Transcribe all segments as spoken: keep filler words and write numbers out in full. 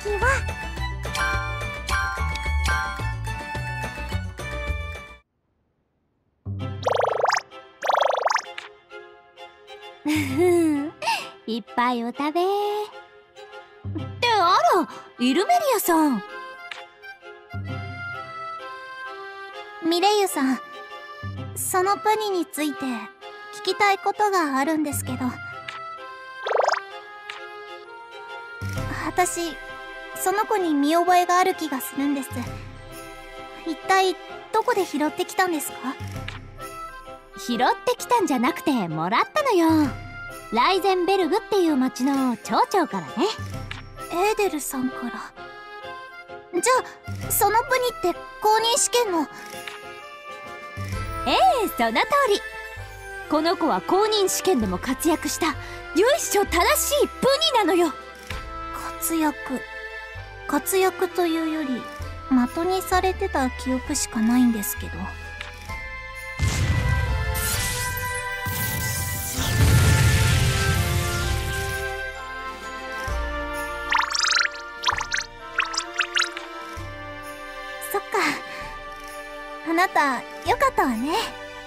次はいっぱいお食べってあら、イルメリアさん。 ミレイユさん、そのプニについて聞きたいことがあるんですけど。私その子に見覚えがある気がするんです。一体どこで拾ってきたんですか？ 拾ってきたんじゃなくてもらったのよ。ライゼンベルグっていう町の町長からね。 エーデルさんから。じゃあそのプニって公認試験の。 ええ、その通り。この子は公認試験でも活躍した由緒正しいプニなのよ。 活躍活躍というより的にされてた記憶しかないんですけど。そっか、あなたよかったわね。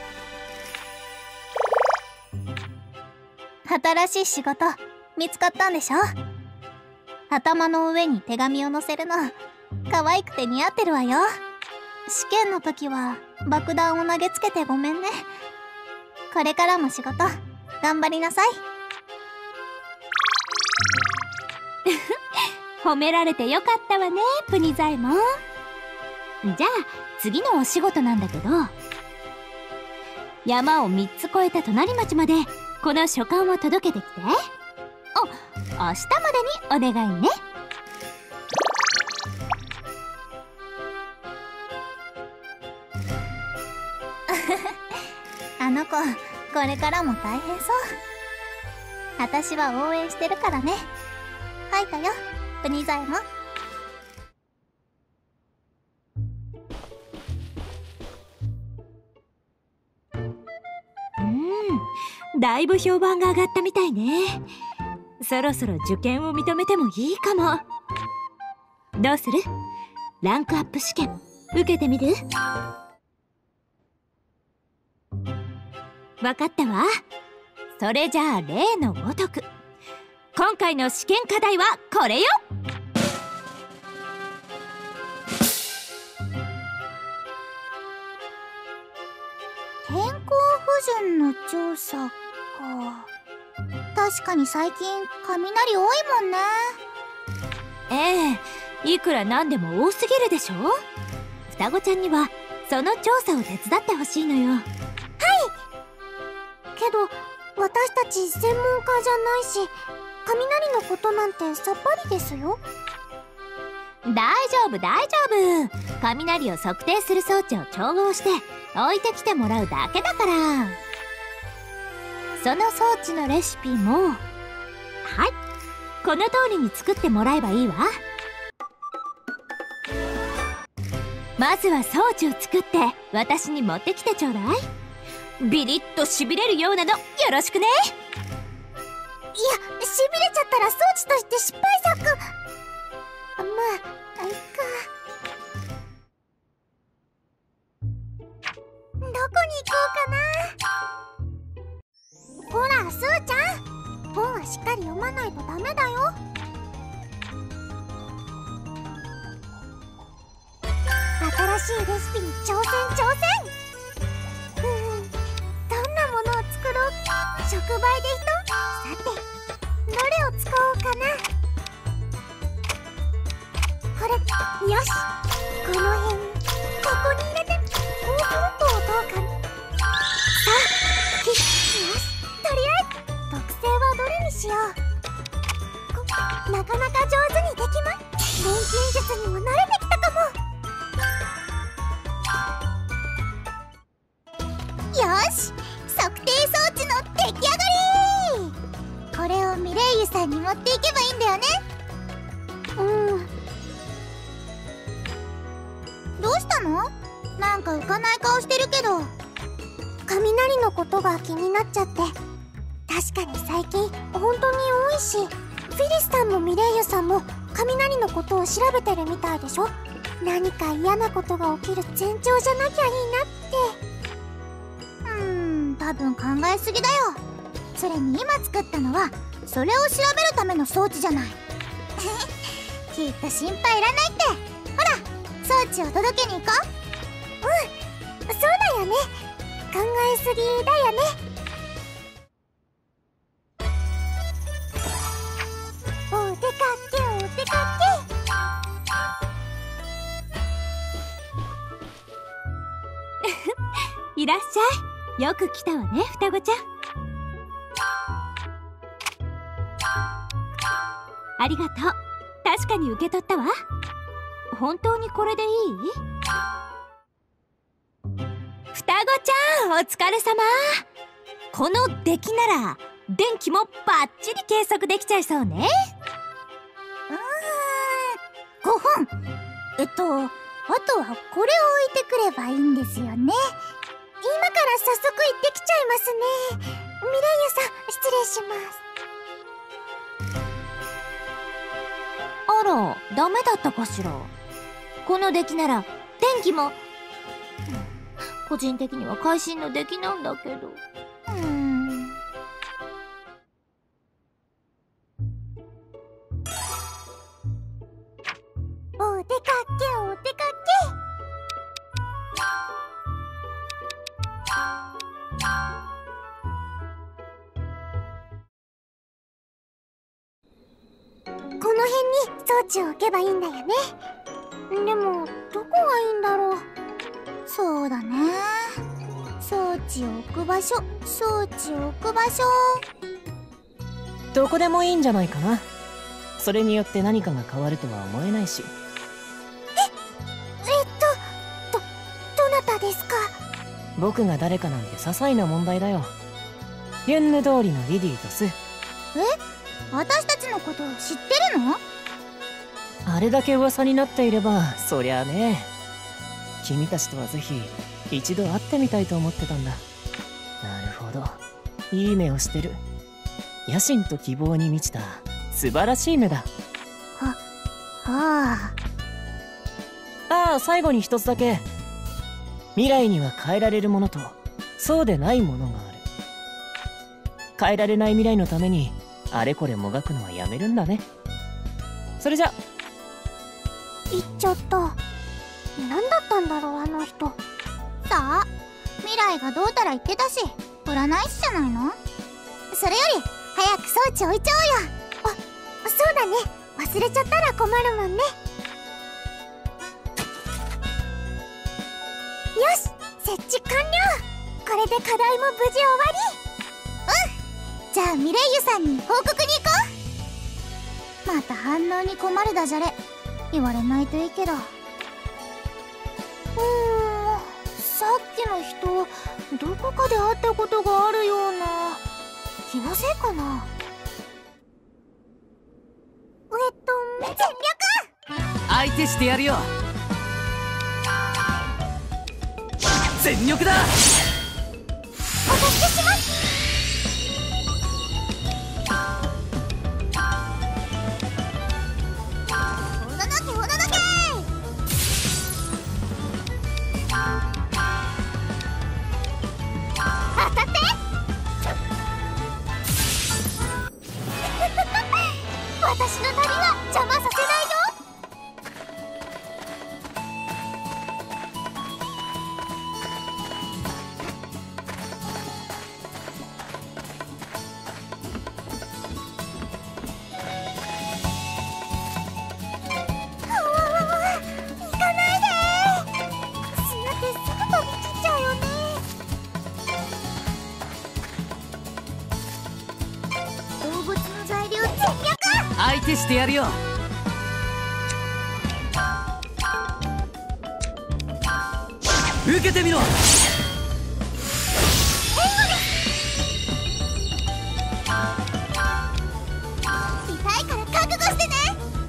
新しい仕事見つかったんでしょ？頭の上に手紙を載せるの可愛くて似合ってるわよ。試験の時は爆弾を投げつけてごめんね。これからも仕事頑張りなさい。 褒められてよかったわね、プニザイモン。じゃあ次のお仕事なんだけど、山をみっつ越えた隣町までこの書簡を届けてきて。あ、明日までにお願いね。 あの子これからも大変そう。私は応援してるからね。書いたよ、プニザイモン。 うん、だいぶ評判が上がったみたいね。そろそろ受験を認めてもいいかも。どうする？ランクアップ試験受けてみる？わかったわ。それじゃあ例のごとく、今回の試験課題はこれよ。 天候不順の調査か。確かに最近雷多いもんね。 ええ、いくらなんでも多すぎるでしょ。双子ちゃんにはその調査を手伝ってほしいのよ。 はい。けど私たち専門家じゃないし、雷のことなんてさっぱりですよ。 大丈夫大丈夫。雷を測定する装置を調合して置いてきてもらうだけだから。その装置のレシピも、はい、この通りに作ってもらえばいいわ。まずは装置を作って私に持ってきてちょうだい。ビリッとしびれるようなのよろしくね。いや、しびれちゃったら装置として失敗作。まあ、いっか。どこに行こうかな。ほら、スーちゃん、本はしっかり読まないとダメだよ。新しいレシピに挑戦挑戦。うん、どんなものを作ろう。触媒でいと。さて、どれを使おうかな。これ、よし、この辺に、ここに入れて。おっと、どうかな。さあ、よし、とりあえず特性はどれにしよう。こなかなか上手にできます。錬金術にも慣れてきたかも。よし、測定装置の出来上がり。これをミレイユさんに持っていけばいいんだよね。うん。どうしたの？なんか浮かない顔してるけど。雷のことが気になっちゃって。確かに最近本当に多いし、 フィリスさんもミレイユさんも雷のことを調べてるみたいでしょ。何か嫌なことが起きる前兆じゃなきゃいいなって。うーん、多分考えすぎだよ。それに今作ったのはそれを調べるための装置じゃない。きっと心配いらないって。ほら、装置を届けに行こう。うん、そうだよね。考えすぎだよね。お出かけお出かいらっしゃい。よく来たわね、双子ちゃん。ありがとう。確かに受け取ったわ。本当にこれでいい？双子ちゃん、お疲れ様。この出来なら電気もバッチリ計測できちゃいそうね。 うーん、ごほん。えっとあとはこれを置いてくればいいんですよね。今から早速行ってきちゃいますね。ミレイユさん、失礼します。 あら、ダメだったかしら。この出来なら電気も個人的には会心の出来なんだけど。 うーん、お出かけお出かけ。この辺に装置を置けばいいんだよね。でもどこがいいんだろう。そうだね、装置を置く場所、装置を置く場所。 どこでもいいんじゃないかな。それによって何かが変わるとは思えないし。 え、えっとどどなたですか？ 僕が誰かなんて些細な問題だよ。ユンヌ通りのリディとス。 え、私たちのこと知ってるの？ あれだけ噂になっていればそりゃあね。君たちとはぜひ一度会ってみたいと思ってたんだ。なるほど、いい目をしてる。野心と希望に満ちた素晴らしい目だ。 は、はあ。 ああ、最後に一つだけ。未来には変えられるものとそうでないものがある。変えられない未来のためにあれこれもがくのはやめるんだね。それじゃ。 行っちゃった。何だったんだろう、あの人。さあ、未来がどうたら言ってたし、占い師じゃないの？それより早く装置置いちゃおうよ。あ、そうだね、忘れちゃったら困るもんね。よし、設置完了。これで課題も無事終わり。うん、じゃあミレイユさんに報告に行こう。また反応に困るダジャレ言われないといいけど。うーん、さっきの人どこかで会ったことがあるような。気のせいかな。えっと全力相手してやるよ。全力だ。 お助けします。おののけおののけ。当たって私の旅は邪魔させないよ。 相手してやるよ。受けてみろ。 痛いから覚悟してね。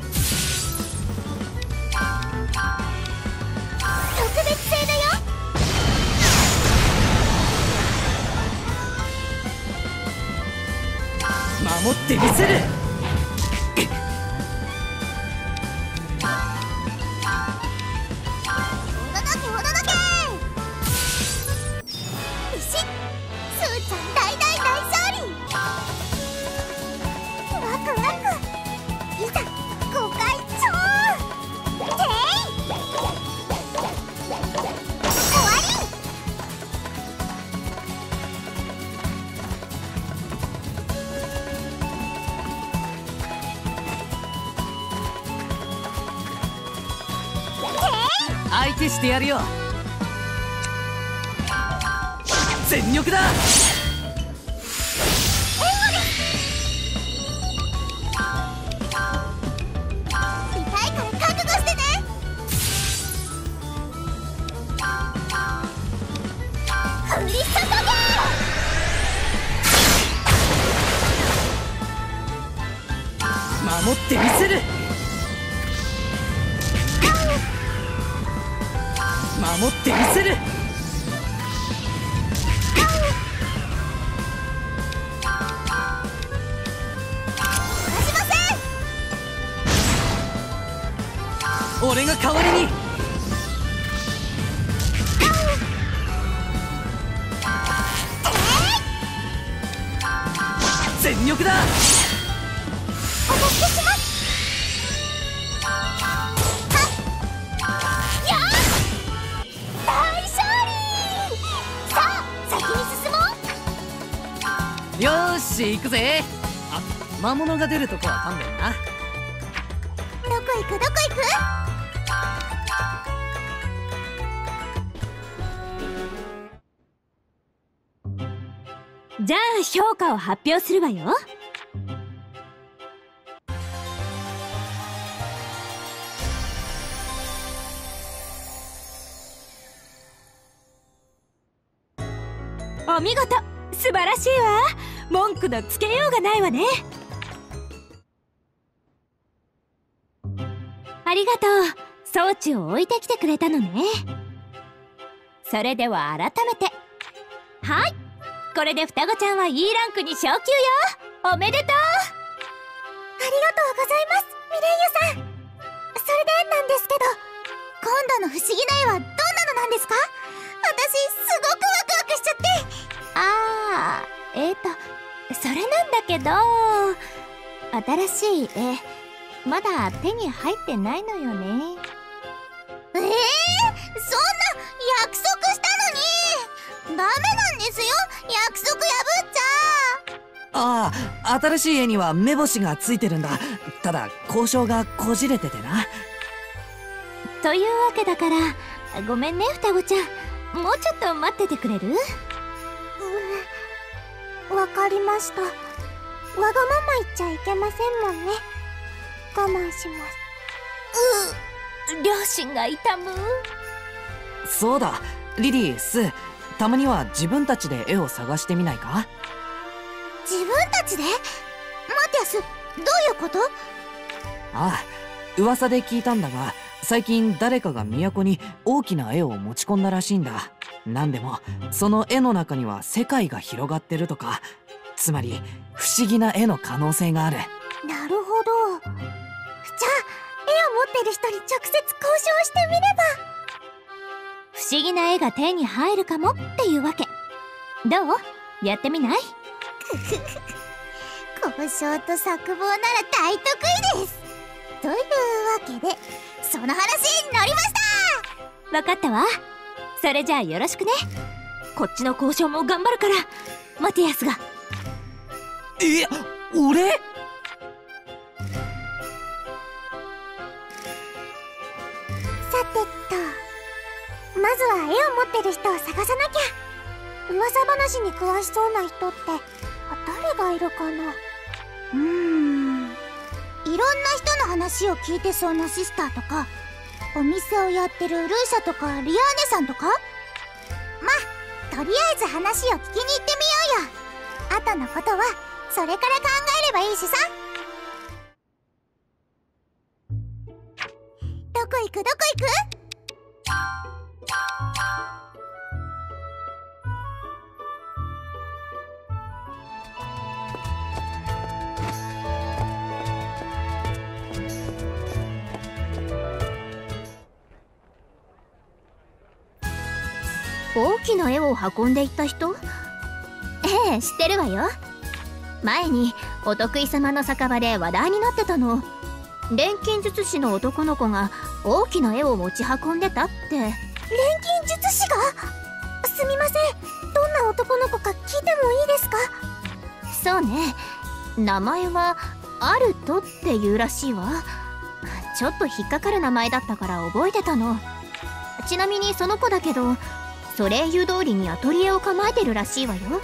特別製だよ。 守ってみせる。 相手してやるよ。全力だ。 痛いから覚悟してね。降り注げ。 守ってみせる。守ってみせる。俺が代わりに。全力だ。 お助けします。やあ、大勝利。さあ先に進もう。 よーし行くぜ。あ、魔物が出るとこは勘弁な。 どこ行くどこ行く。 じゃあ評価を発表するわよ。お見事、素晴らしいわ。文句のつけようがないわね。ありがとう。装置を置いてきてくれたのね。それでは改めて、はい、これで双子ちゃんは イー ランクに昇級よ。おめでとう。 ありがとうございます、ミレイユさん。それでなんですけど、今度の不思議な絵はどんなのなんですか？私すごくワクワクしちゃって。 あー、えーとそれなんだけど、新しい絵まだ手に入ってないのよね。 えー、そんな約束したのに。ダメなんですよ、約束破っちゃ。 ああ、新しい絵には目星がついてるんだ。ただ交渉がこじれててな。 というわけだから、ごめんね双子ちゃん、もうちょっと待っててくれる？ うん、わかりました。わがまま言っちゃいけませんもんね。我慢します。 う、両親が痛む。 そうだ、リリー、スー、たまには自分たちで絵を探してみないか？ 自分たちで？マティアス、どういうこと？ ああ、噂で聞いたんだが、最近誰かが都に大きな絵を持ち込んだらしいんだ。なんでもその絵の中には世界が広がってるとか、つまり不思議な絵の可能性がある。 なるほど。じゃあ絵を持ってる人に直接交渉してみれば。 不思議な絵が手に入るかもっていうわけ。どう？やってみない？ 交渉と作望なら大得意です。というわけで、その話に乗りました。 わかったわ。それじゃあよろしくね。こっちの交渉も頑張るから、マティアスが。 え、俺？ さてと、まずは絵を持ってる人を探さなきゃ。噂話に詳しそうな人って誰がいるかな。うーん、いろんな人の話を聞いてそうなシスターとか、お店をやってるルーシャとかリアーネさんとか。まあとりあえず話を聞きに行ってみようよ。後のことはそれから考えればいいしさ。どこ行くどこ行く？ 大きな絵を運んでいった人？ええ、知ってるわよ。前にお得意様の酒場で話題になってたの。錬金術師の男の子が大きな絵を持ち運んでたって。錬金術師が？すみません、どんな男の子か聞いてもいいですか？ そうね、名前はアルトっていうらしいわ。ちょっと引っかかる名前だったから覚えてたの。 ちなみにその子だけど、ソレイユ通りにアトリエを構えてるらしいわよ。 へえ、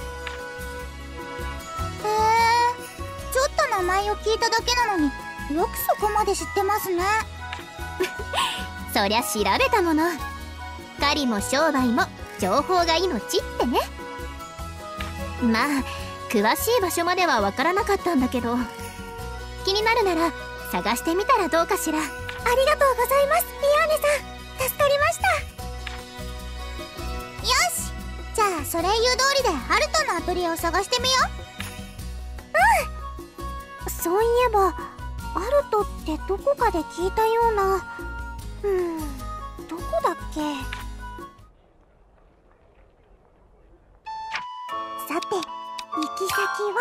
ちょっと名前を聞いただけなのによくそこまで知ってますね。 そりゃ調べたもの。狩りも商売も情報が命ってね。まあ詳しい場所まではわからなかったんだけど、気になるなら探してみたらどうかしら。 ありがとうございます、リアーネさん。助かりました。よし、じゃあソレイユ通りでアルトのアトリエを探してみよう。うん、そういえばアルトってどこかで聞いたような。うーん、どこだっけ。さて、行き先は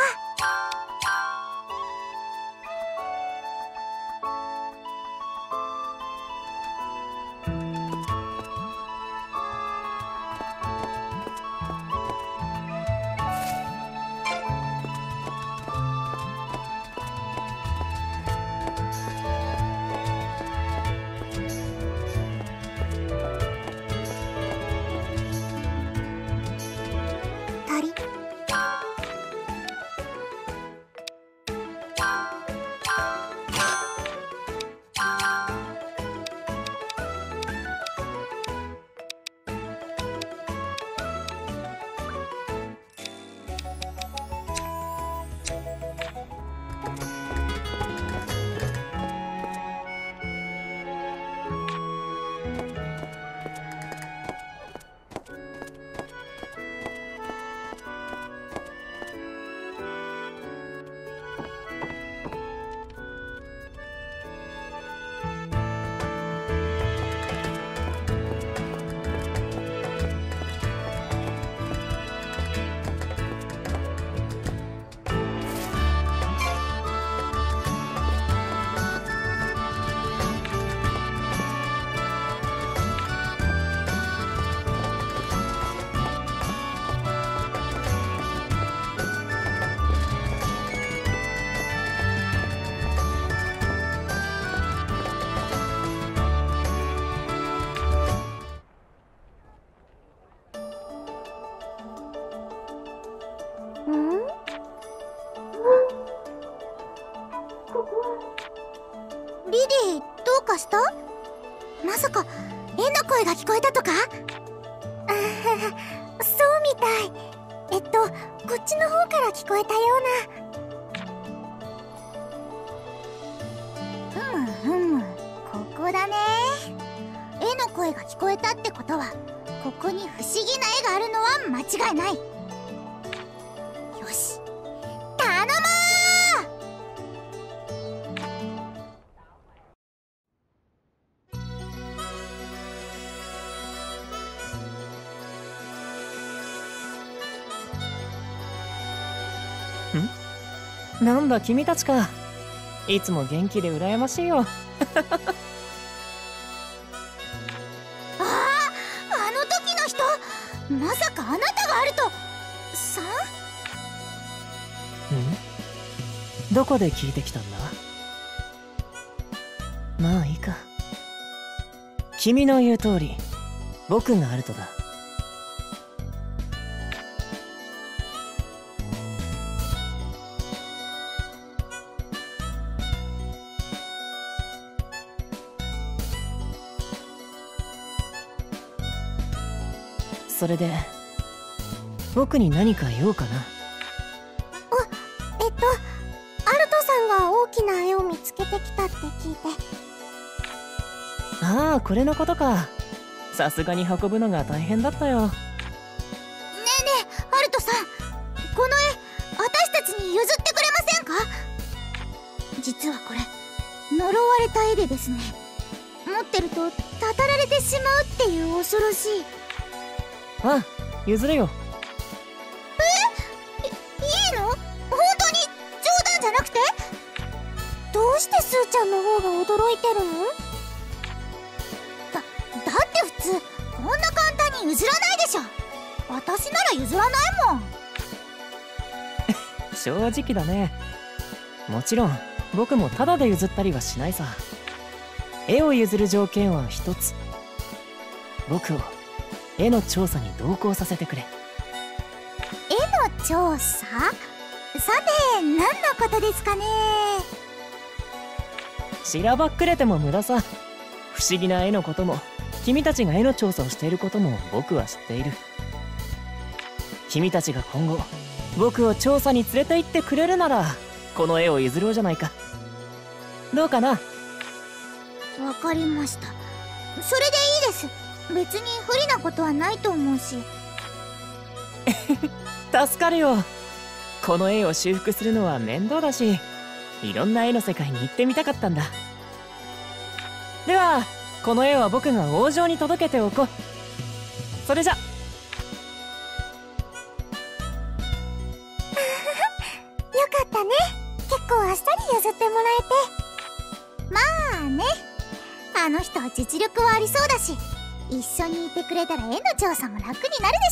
鳥。リリー、どうかした？まさか絵の声が聞こえたとか？あはは、そうみたい。えっとこっちの方から聞こえたような。ふむふむ、ここだね。絵の声が聞こえたってことはここに不思議な絵があるのは間違いない。よし、頼もん？なんだ君たちか。いつも元気で羨ましいよ。 ああ、あの時の人、まさかあなたがアルトさん？ ん？どこで聞いてきたんだ？まあいいか。君の言う通り僕がアルトだ。それで僕に何か用かな。 あ、えっとアルトさんが大きな絵を見つけてきたって聞いて。 ああ、これのことか。さすがに運ぶのが大変だったよ。 ねえねえ、アルトさん、この絵私たちに譲ってくれませんか？実はこれ呪われた絵でですね、持ってるとたたられてしまうっていう恐ろしい。 ああ、譲るよ。 え、い、いいの？本当に冗談じゃなくて？どうしてスーちゃんの方が驚いてるの？だ、だって普通こんな簡単に譲らないでしょ。私なら譲らないもん。 正直だね。もちろん僕もタダで譲ったりはしないさ。絵を譲る条件は一つ。 僕を絵の調査に同行させてくれ。 絵の調査？さて何のことですかね。 しらばっくれても無駄さ。不思議な絵のことも君たちが絵の調査をしていることも僕は知っている。君たちが今後僕を調査に連れて行ってくれるならこの絵を譲ろうじゃないか。どうかな。 わかりました。それでいいです。別に不利なことはないと思うし。 助かるよ。この絵を修復するのは面倒だし、いろんな絵の世界に行ってみたかったんだ。ではこの絵は僕が王城に届けておこう。それじゃ。よかったね。結構あっさり譲ってもらえて。まあね、あの人は実力はありそうだし、一緒にいてくれたら絵の調査も楽になるでしょう。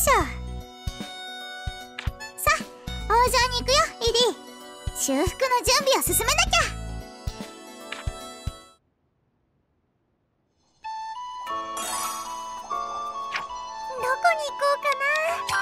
さあ王城に行くよリリー。修復の準備を進めなきゃ。どこに行こうかな。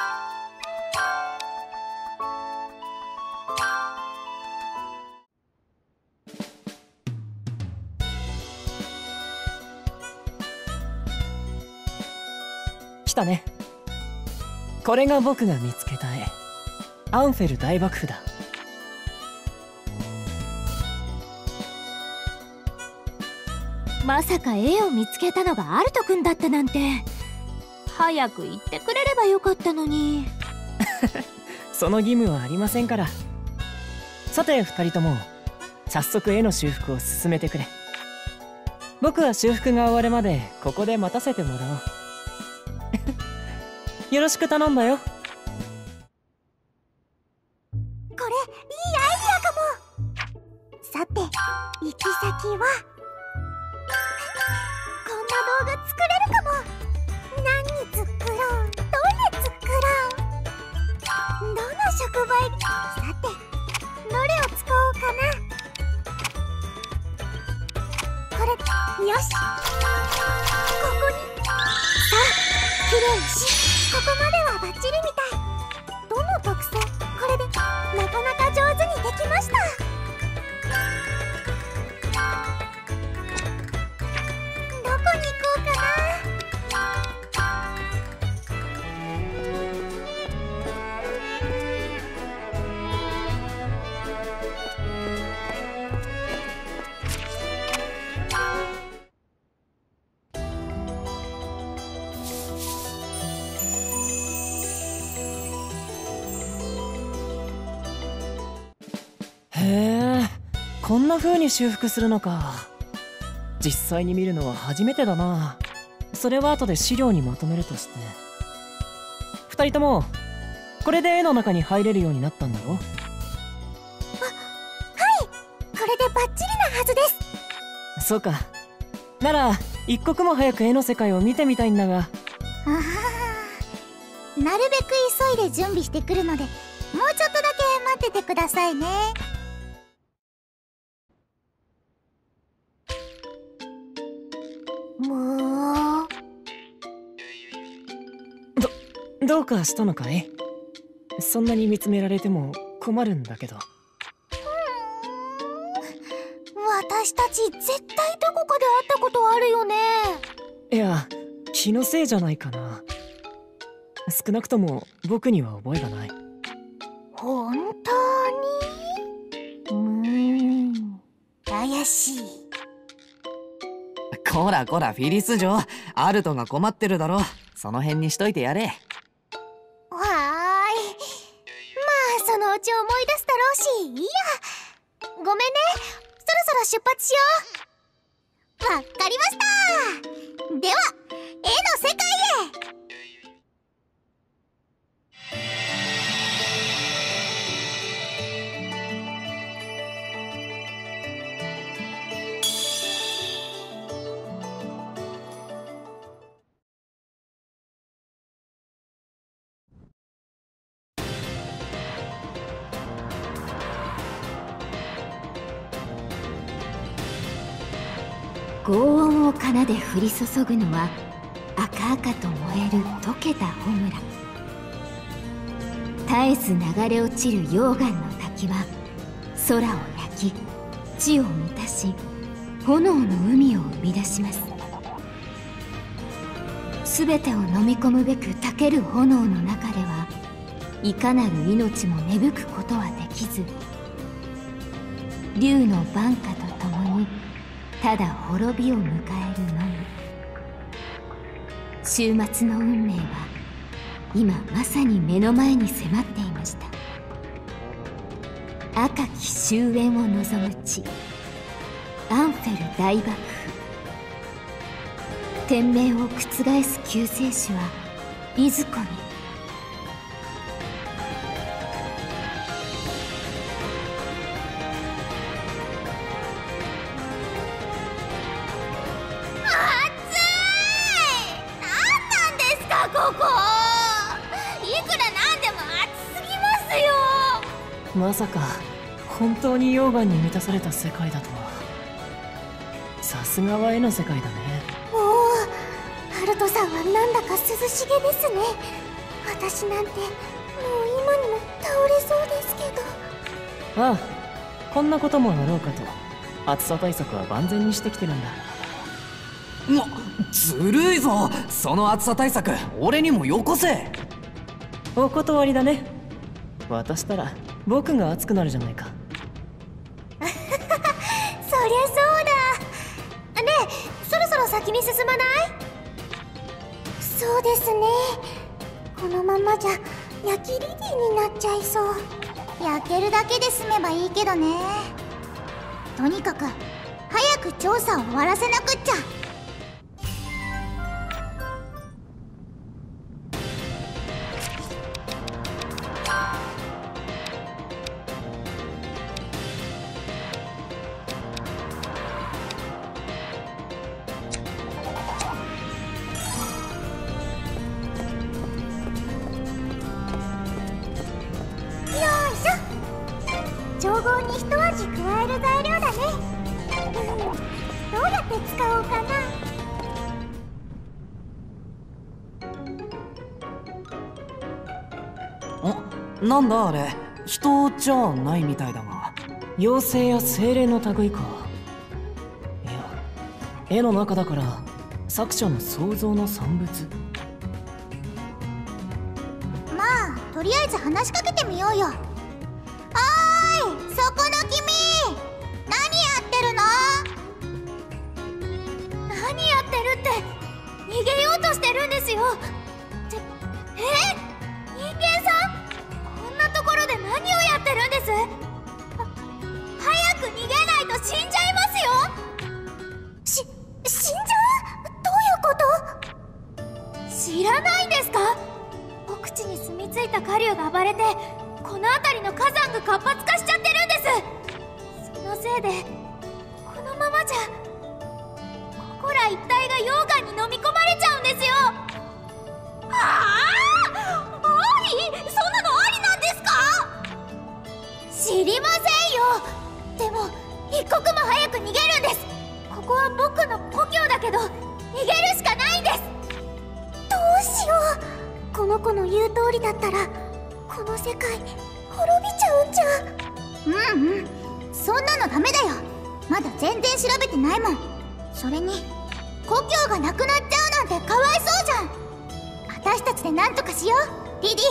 来たね。これが僕が見つけた絵、アンフェル大幕府だ。 まさか絵を見つけたのがアルト君だったなんて。早く言ってくれればよかったのに。 その義務はありませんから。さて二人とも早速絵の修復を進めてくれ。僕は修復が終わるまでここで待たせてもらおう。よろしく頼んだよ。 これいいアイディアかも。さて行き先はこんな動画作れるかも。何作ろう、どれ作ろう、どの触媒。さてどれを使おうかな。これよし、ここに。さあきれいにし、ここまではバッチリみたい。どの特性、これでなかなか上手にできました。どこに行こうかな。 へえ、こんな風に修復するのか。実際に見るのは初めてだな。それは後で資料にまとめるとして。二人ともこれで絵の中に入れるようになったんだろ。 あ、はい、これでバッチリなはずです。 そうか。なら一刻も早く絵の世界を見てみたいんだが。 ああ、なるべく急いで準備してくるので、もうちょっとだけ待っててくださいね。もうどどうかしたのかい。そんなに見つめられても困るんだけど。 私たち絶対どこかで会ったことあるよね。 いや、気のせいじゃないかな。少なくとも僕には覚えがない。 本当に？うーん、怪しい。 こらこらフィリス嬢、アルトが困ってるだろ。その辺にしといてやれ。 わーい。まあそのうち思い出すだろうし、いいや。ごめんね、そろそろ出発しよう。わっかりました。では絵の世界へ。 轟音を奏で降り注ぐのは赤赤と燃える溶けた炎。絶えず流れ落ちる溶岩の滝は空を焼き地を満たし、炎の海を生み出します。全てを飲み込むべく焚ける炎の中ではいかなる命も芽吹くことはできず、竜の晩夏とともにただ滅びを迎えるのみ。終末の運命は今まさに目の前に迫っていました。赤き終焉を望む地、アンフェル大爆風。天命を覆す救世主はいずこに。 ここいくらなんでも暑すぎますよ。 まさか本当に溶岩に満たされた世界だとは。さすがは絵の世界だね。 おお、ハルトさんはなんだか涼しげですね。私なんてもう今にも倒れそうですけど。 ああ、こんなこともあろうかと暑さ対策は万全にしてきてるんだ。 な、ずるいぞ。その暑さ対策俺にもよこせ。 お断りだね。渡したら僕が熱くなるじゃないか。 そりゃそうだ。ねえ、そろそろ先に進まない？そうですね。このままじゃ焼きリディになっちゃいそう。焼けるだけで済めばいいけどね。とにかく早く調査を終わらせなくっちゃ。調合に一味加える材料だね。うん、どうやって使おうかな。 あ、なんだあれ、人じゃないみたいだが。 妖精や精霊の類か。いや、絵の中だから作者の想像の産物。 まあとりあえず話しかけてみようよ。そこの君、何やってるの？何やってるって逃げようとしてるんですよ。ちょ、え？人間さん？こんなところで何をやってるんです？は、早く逃げないと死んじゃいますよ。し、死んじゃう？どういうこと？知らないんですか？奥地に住み着いた顆粒が暴れてこの辺りの火山が活発化しちゃってるんです。そのせいでこのままじゃここら一帯が溶岩に飲み込まれちゃうんですよ。ああ、あり？そんなのありなんですか？知りませんよ。でも一刻も早く逃げるんです。ここは僕の故郷だけど逃げるしかないんです。どうしよう。この子の言う通りだったらこの世界滅びちゃうんじゃ。うんうん、そんなのダメだよ。まだ全然調べてないもん。それに故郷がなくなっちゃうなんてかわいそうじゃん。私たちで何とかしよう、リディ。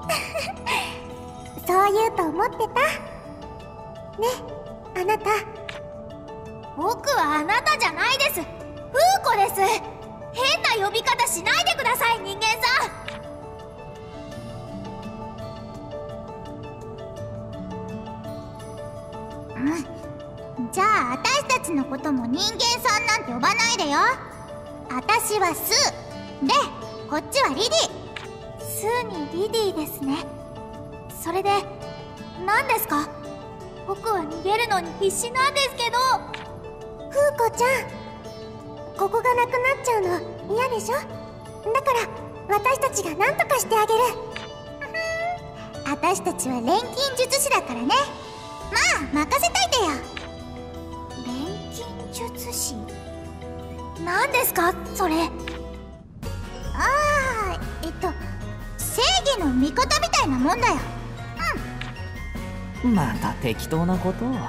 そう言うと思ってた。ね、あなた。僕はあなたじゃないです。フーコです。変な呼び方しないでください、人間さん。うん、じゃあ私たちのことも人間さんなんて呼ばないでよ。私はスーで、こっちはリディ。スーにリディですね。それで何ですか？僕は逃げるのに必死なんですけど。フーコちゃん、ここがなくなっちゃうの嫌でしょ？だから私たちが何とかしてあげる。私たちは錬金術師だからね。まあ任せといてよ。錬金術師？何ですかそれ？あああ、えっと正義の味方みたいなもんだよ。 また適当なことを。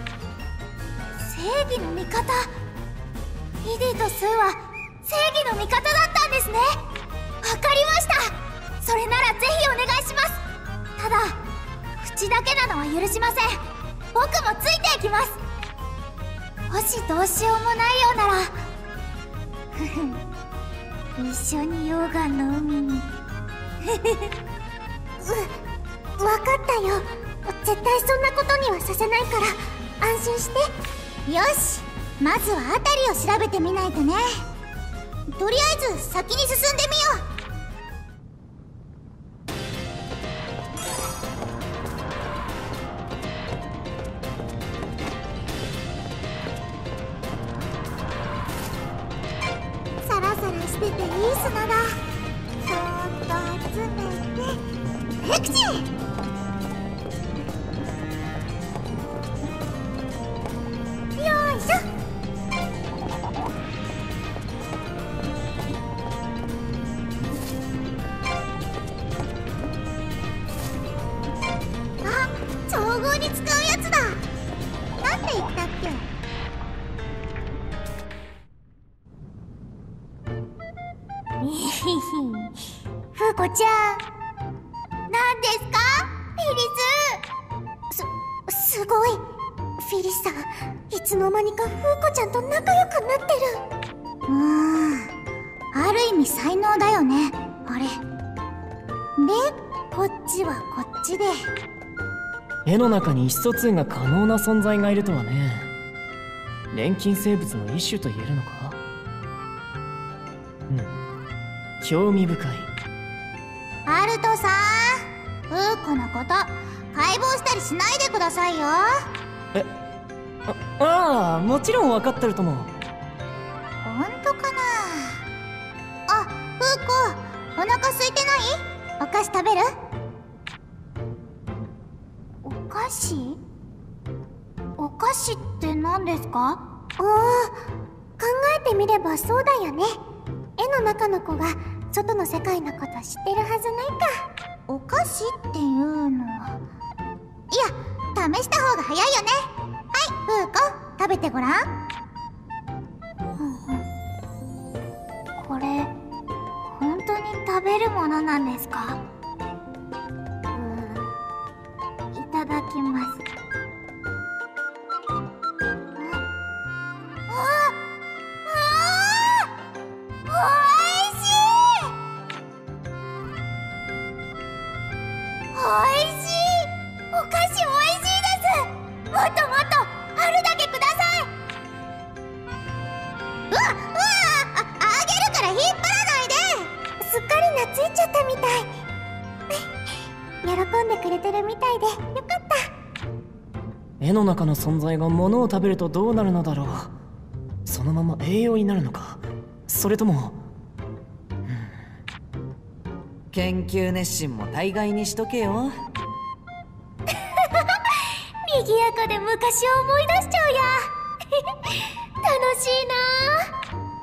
正義の味方。リディとスーは正義の味方だったんですね。わかりました。それならぜひお願いします。ただ口だけなのは許しません。僕もついていきます。もしどうしようもないようならふふ一緒に溶岩の海にふ分かったよ。絶対そんなことにはさせないから安心して。よし、まずは辺りを調べてみないとね。とりあえず先に進んでみよう。サラサラしてていい砂だ。そーっと集めてヘクチー。フーコちゃん、何ですかフィリス。す、すごい。フィリスさん、いつの間にかフーコちゃんと仲良くなってる。うーん、ある意味才能だよね、あれ。で、こっちはこっちで。 絵の中に意思疎通が可能な存在がいるとはね。錬金生物の一種と言えるのか。うん、興味深い。 アルトさん、フーコのこと解剖したりしないでくださいよ。 え、あ、ああ、もちろん分かってるとも。 本当かな。あ、フーコ、お腹空いてない？お菓子食べる？お菓子？お菓子って何ですか？おお、考えてみればそうだよね。絵の中の子が外の世界のこと知ってるはずないか。お菓子っていうのは、いや、試した方が早いよね。はい、フーコ、食べてごらん。これ本当に食べるものなんですか？うーん、いただきます。 絵の中の存在が物を食べるとどうなるのだろう。そのまま栄養になるのか、それとも、うん、 研究熱心も大概にしとけよ。 賑やかで昔を思い出しちゃうや。楽しいな。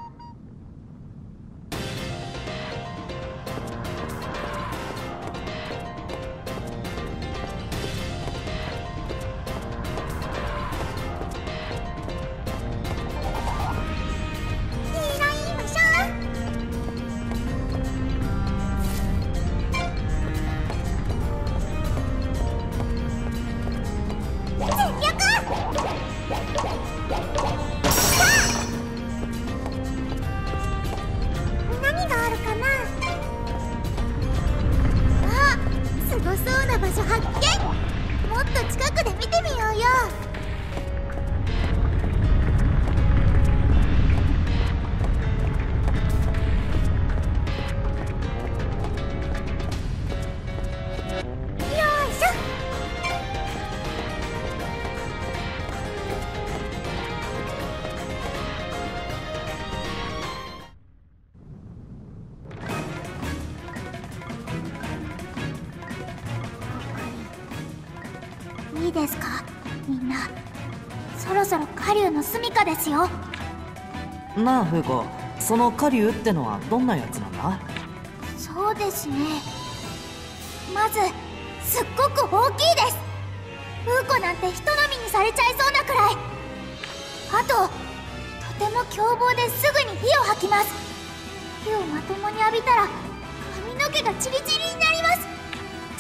いいですか、みんな。そろそろ狩竜の住処ですよ。 なあフーコ、その狩竜ってのはどんなやつなんだ？ そうですね。まずすっごく大きいです。ウーコなんて人飲みにされちゃいそうなくらい。あととても凶暴ですぐに火を吐きます。火をまともに浴びたら髪の毛がチリチリになります。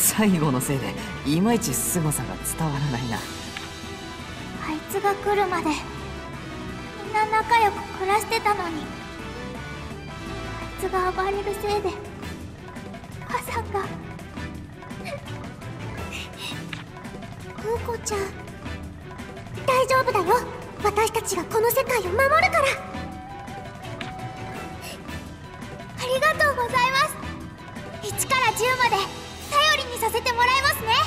最後のせいでいまいち凄さが伝わらないな。 あいつが来るまでみんな仲良く暮らしてたのに、あいつが暴れるせいで母さんがウーコちゃん、大丈夫だよ。私たちがこの世界を守るから。ありがとうございます。いちからじゅうまで頼りにさせてもらいますね。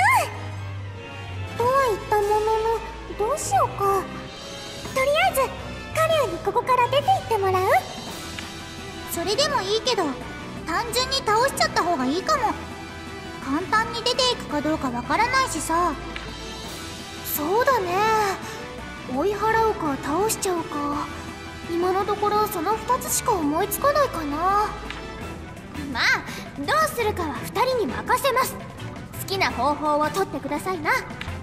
うんとは言ったものの、どうしようか。とりあえずカリュウにここから出て行ってもらう？それでもいいけど、単純に倒しちゃった方がいいかも。簡単に出ていくかどうかわからないしさ。そうだね、追い払うか倒しちゃうか、今のところそのふたつしか思いつかないかな。まあどうするかはふたりに任せます。好きな方法をとってくださいな。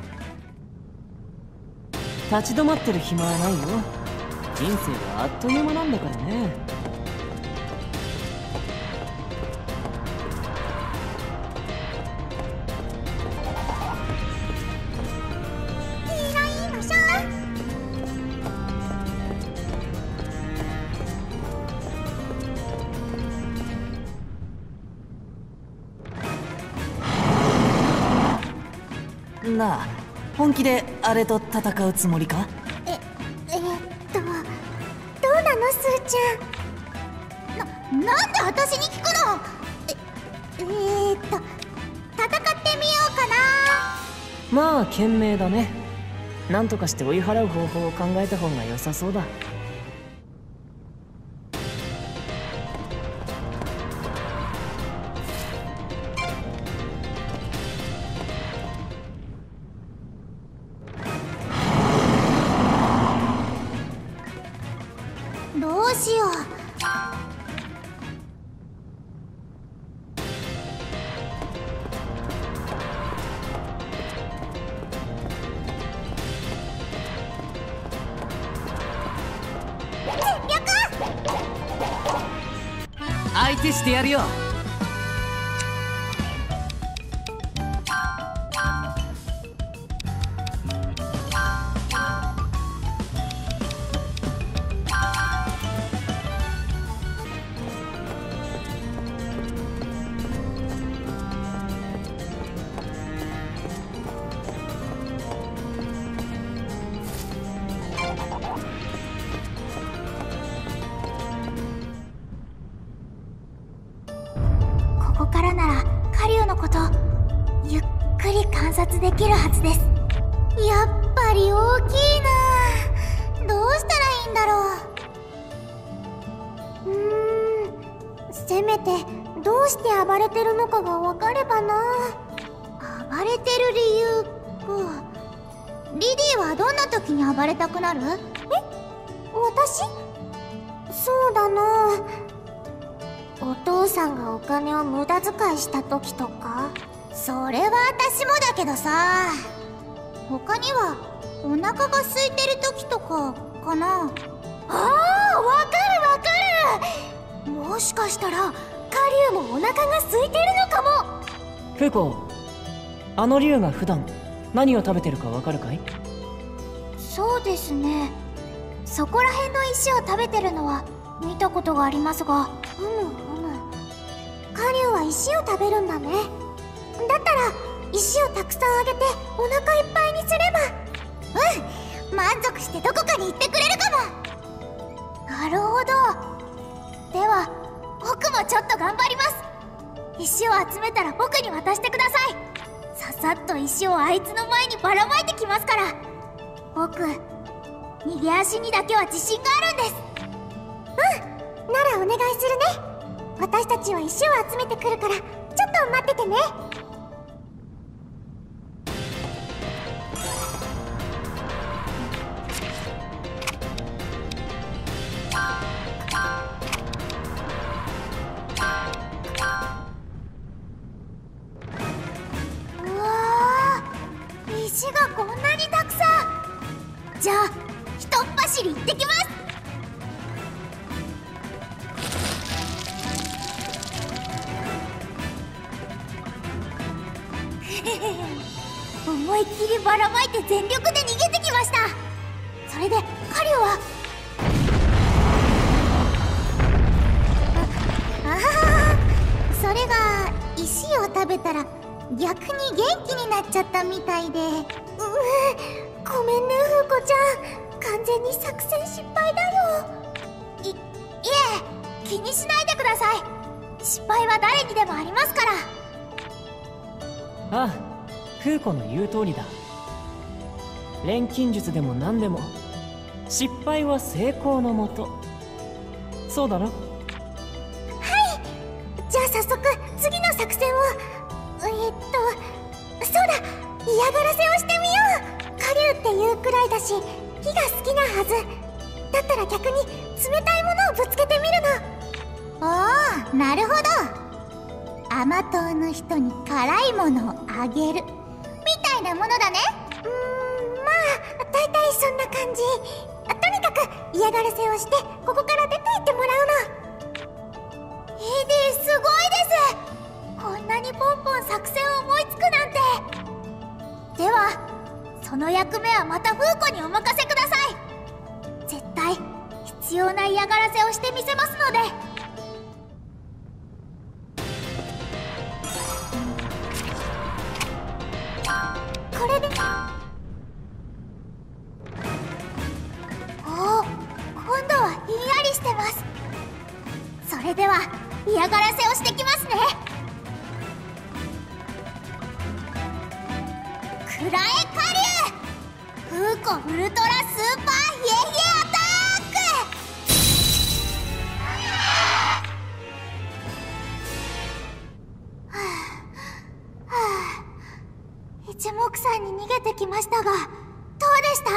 立ち止まってる暇はないよ。人生はあっという間なんだからね。 なあ、本気であれと戦うつもりか？ え、えー、っとどうなのスーちゃん。な、なんで私に聞くの？え、えー、っと戦ってみようかな。 まあ賢明だね。なんとかして追い払う方法を考えた方が良さそうだ。 どうしよう。 相手してやるよ。 ここからならカリュウのことゆっくり観察できるはずです。やっぱり大きいな。どうしたらいいんだろう。うーんせめてどうして暴れてるのかが分かればな。暴れてる理由か。リディはどんな時に暴れたくなる？え？私？そうだな、お父さんがお金を無駄遣いした時とか。それは私もだけどさ。他にはお腹が空いてる時とかかな。ああ、わかるわかる。もしかしたらカリュウもお腹が空いてるのかも。 フーコ、あの竜が普段何を食べてるかわかるかい？ そうですね、そこら辺の石を食べてるのは見たことがありますが。うむうむ、カリュウは石を食べるんだね。だったら石をたくさんあげてお腹いっぱいにすれば。うん、満足してどこかに行ってくれるかも。なるほど。では僕もちょっと頑張ります。石を集めたら僕に渡してください。ささっと石をあいつの前にばらまいてきますから。僕逃げ足にだけは自信があるんです。うん、ならお願いするね。私たちは石を集めてくるからちょっと待っててね。 してきます。思いっきりばらまいて全力で逃げてきました。それでカリオはああー、それが石を食べたら逆に元気になっちゃったみたいで。うう、ごめんねフーコちゃん、完全に作戦失敗だよ。い、いえ、気にしないでください。失敗は誰にでもありますから。 ああ、フーコの言う通りだ。錬金術でも何でも失敗は成功のもと。そうだろ。 じゃあ早速次の作戦を。えー、っとそうだ、嫌がらせをしてみよう。カリュウっていうくらいだし火が好きなはずだったら、逆に冷たいものをぶつけてみるの。おお、なるほど。甘党の人に辛いものをあげるみたいなものだね。うーん、まあ大体そんな感じ。とにかく嫌がらせをしてここから出て行ってもらうの。エディ、すごいです。こんなにポンポン作戦を思いつくなんて。ではその役目はまたフーコにお任せください。絶対必要な嫌がらせをしてみせますので。これで。おお、今度はひんやりしてます。それでは嫌がらせをしてきますね。くらえカリュウ、フーコウルトラスーパーヒエヒエアタック。はあ、はあ、一目散に逃げてきましたがどうでした？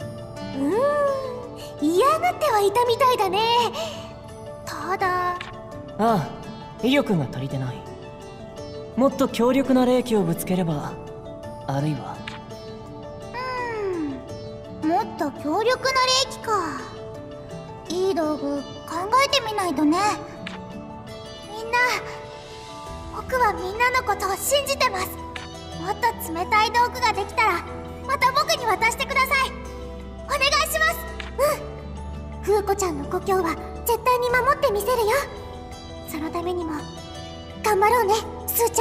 うーん、嫌がってはいたみたいだね。ただ、 ああ、威力が足りてない。もっと強力な霊気をぶつければ、あるいは。 うーん、もっと強力な霊気か。いい道具考えてみないとね。みんな、僕はみんなのことを信じてます。もっと冷たい道具ができたらまた僕に渡してください。お願いします。うん、フーコちゃんの故郷は絶対に守ってみせるよ。そのためにも頑張ろうね、スーちゃん。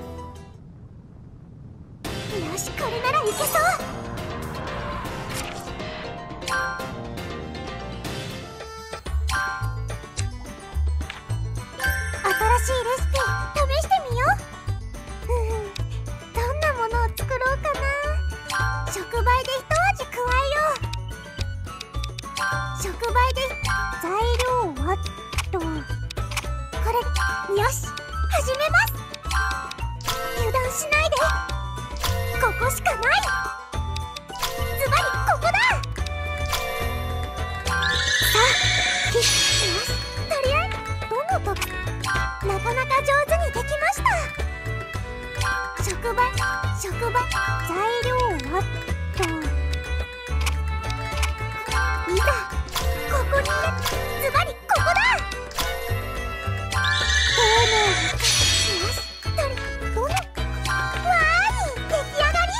よし、これならいけそう。新しいレシピ試してみよう。うん、どんなものを作ろうかな。触媒で一味加えよう。触媒で材料はっと、これ、よし、始めます。油断しないで。ここしかない。ズバリここだ。さあ、よし、とりあえずどのとなかなか上手にできました。触媒、触媒、材料はっと、いざここに入れ、ズバリここだ。丁寧に、よし、とり、どの、わーい、出来上がり。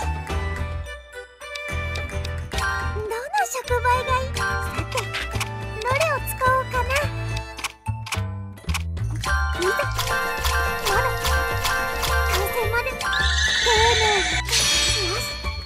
どの触媒がいい？さて、どれを使おうかな。いざ、まだ完成まで丁寧に、よし、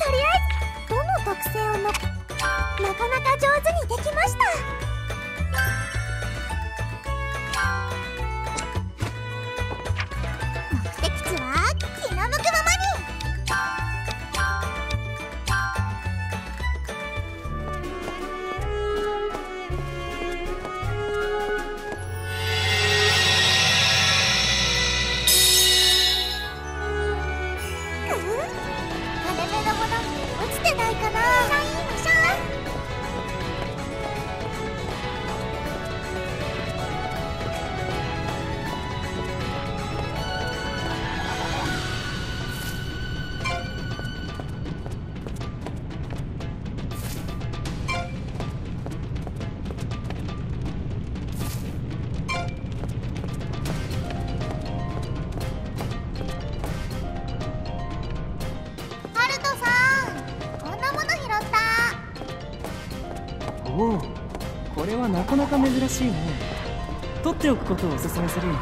おお、これはなかなか珍しいね。取っておくことをおすすめするよ。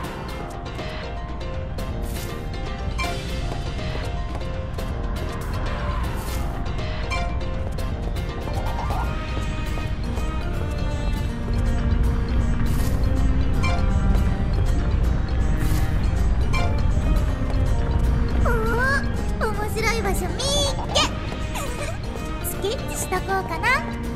おお、面白い場所みーっけスケッチしとこうかな。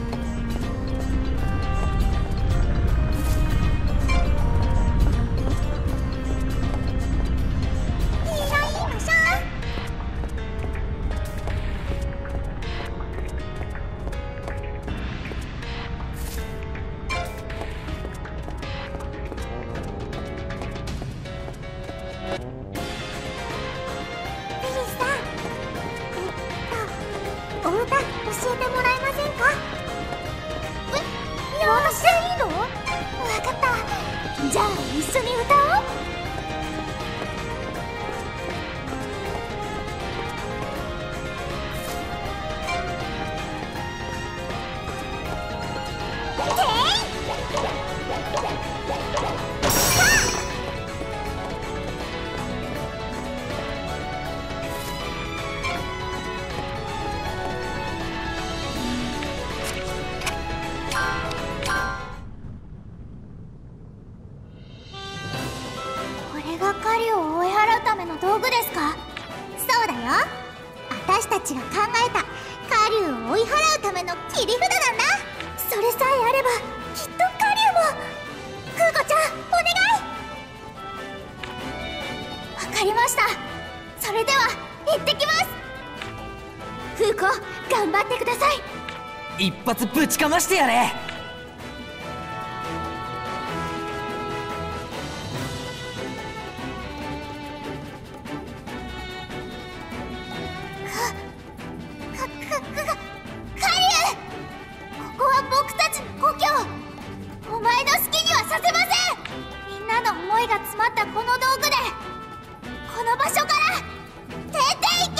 お歌教えてもらえませんか？え、私でいいの？わかった。じゃあ一緒に歌おう。これが狩りを追い払うための道具ですか？そうだよ。私たちが考えた狩りを追い払うための切り札なんだ。それさえあればきっと狩りも。フーコちゃん、お願い。わかりました。それでは行ってきます。フーコ、頑張ってください。 一発ぶちかましてやれ。 詰まったこの道具でこの場所から出ていけ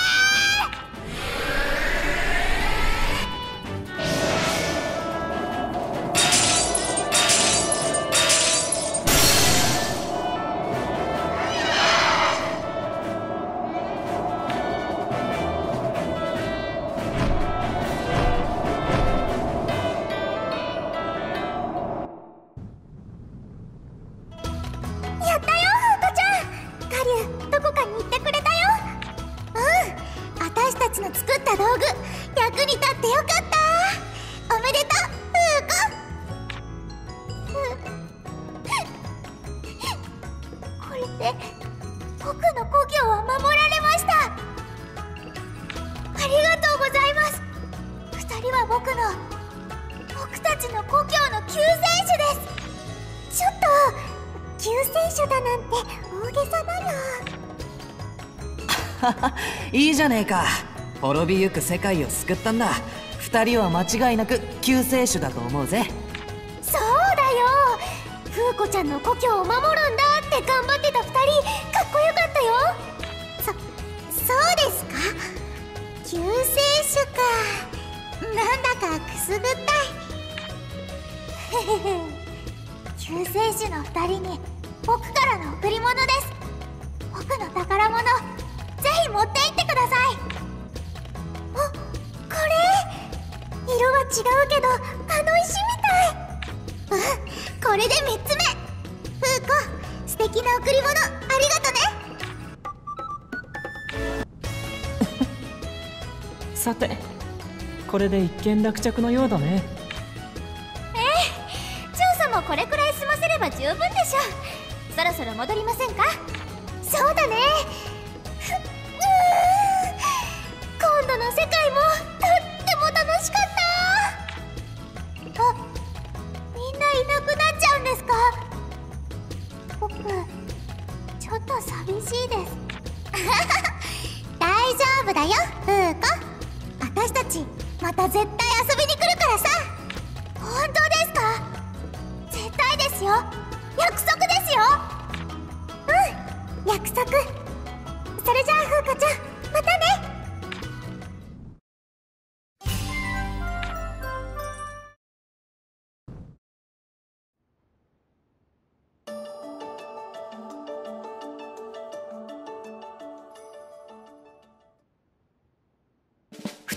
やったよ、フーコちゃん。カリュウ、どこかに行ってくれたよ。うん、私たちの作った道具役に立ってよかった。おめでとう、フーコ。これで僕の故郷は守られました。ありがとうございます。二人は僕の僕たちの故郷の救世主です。ちょっと救世主だなんて大げさだよ。 いいじゃねえか。滅びゆく世界を救ったんだ。二人は間違いなく救世主だと思うぜ。 そうだよ。フーコちゃんの故郷を守るんだって頑張ってた二人、かっこよかったよ。そそうですか。救世主か。なんだかくすぐったい。救世主の二人に僕からの贈り物です。僕の宝物、ぜひ持って行ってください。あ、これ色は違うけどあの石みたい。うん、これでみっつめ。フーコ、素敵な贈り物ありがとね。 さて、これで一件落着のようだね。 調査もこれくらい済ませれば十分でしょう。そろそろ戻りませんか？そうだね。ふっ、うー、今度の世界もとっても楽しかった。あ、みんないなくなっちゃうんですか？僕、ちょっと寂しいです。大丈夫だよ、フーコ。私たちまた絶対遊びに来るからさ。本当ですか？絶対ですよ。約束ですよ。うん、約束。それじゃあフーコちゃん、またね。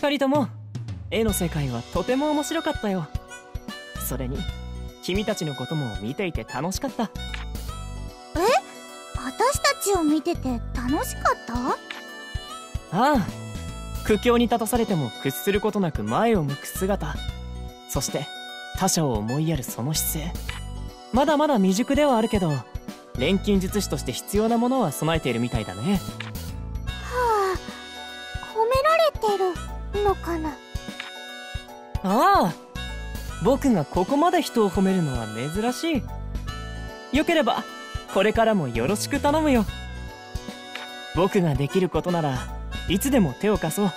ふたりとも絵の世界はとても面白かったよ。それに君たちのことも見ていて楽しかった。 え、私たちを見てて楽しかった？ ああ、苦境に立たされても屈することなく前を向く姿、そして他者を思いやるその姿勢、まだまだ未熟ではあるけど錬金術師として必要なものは備えているみたいだね。 はあ、褒められてるのかな。 ああ、僕がここまで人を褒めるのは珍しい。よければこれからもよろしく頼むよ。僕ができることならいつでも手を貸そう。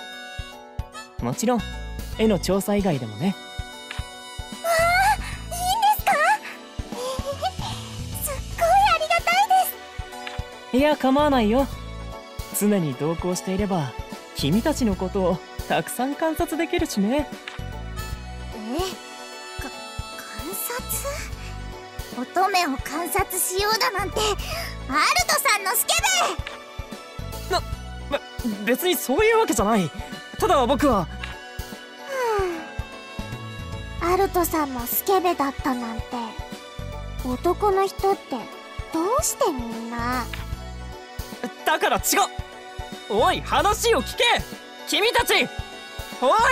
もちろん絵の調査以外でもね。 わあ、いいんですか？すっごいありがたいです。 いや、構わないよ。常に同行していれば君たちのことをたくさん観察できるしね。 え、か、観察？乙女を観察しようだなんて、アルトさんのスケベ！ な、べ、別にそういうわけじゃない。ただ僕は。 アルトさんもスケベだったなんて。男の人ってどうしてみんな。 だから違う。おい、話を聞け君たち。おい。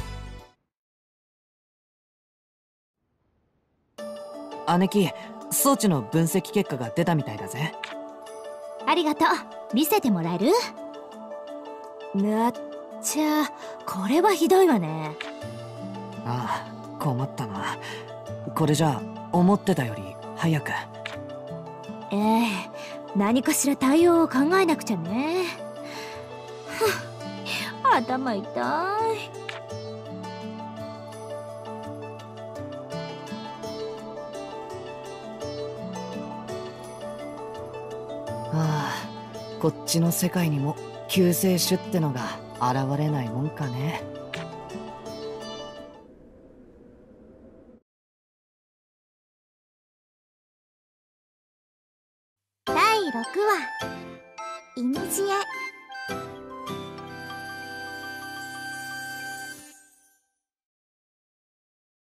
姉貴、装置の分析結果が出たみたいだぜ。 ありがとう。見せてもらえる？なっちゃ、これはひどいわね。 ああ、困ったな。これじゃあ思ってたより早く。 ええ、何かしら対応を考えなくちゃね。はあ、頭痛い。 ああ、こっちの世界にも救世主ってのが現れないもんかね。 だいろくわ、いにしえ。